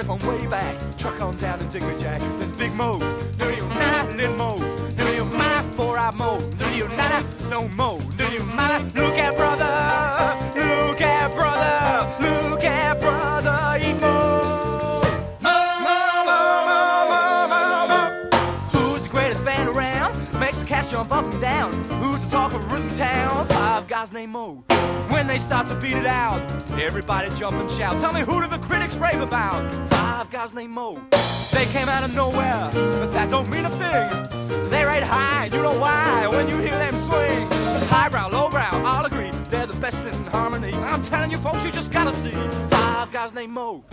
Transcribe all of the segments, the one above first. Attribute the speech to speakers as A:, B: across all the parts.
A: story from way back. Truck on down to Digby Jack. There's Big Mo, do you not, Little Mo, do you mind? Four-eyed Mo, do you not, no Mo, do you mind? Look at brother, look at brother, look at brother Emo. Who's the greatest band around? Makes the cats jump up and down. Who's the talk of Rhythm Town? Five guys named Mo. When they start to beat it out, everybody jump and shout. Tell me, who do the critics rave about? Five guys named Mo. They came out of nowhere, but that don't mean a thing. They rate high, you know why, when you hear them swing. Highbrow, lowbrow, all agree, they're the best in harmony. I'm telling you folks, you just gotta see five guys named Mo.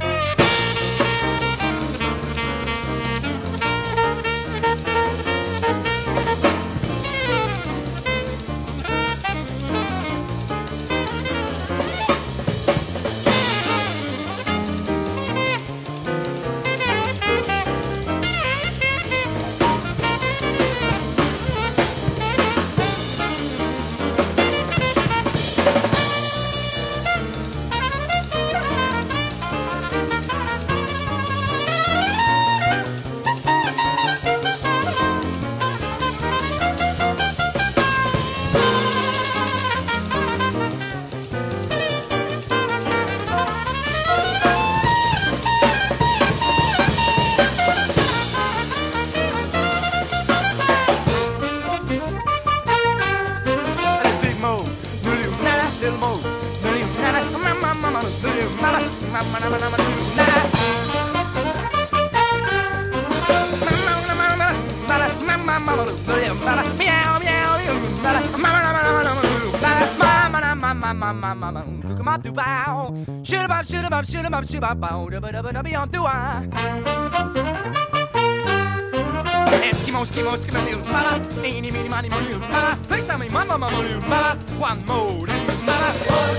A: Eskimo, skimo, skimo, mama, eeny, meeny, miny, moony, mama, please tell me, mama, mama, mama, one more, mama.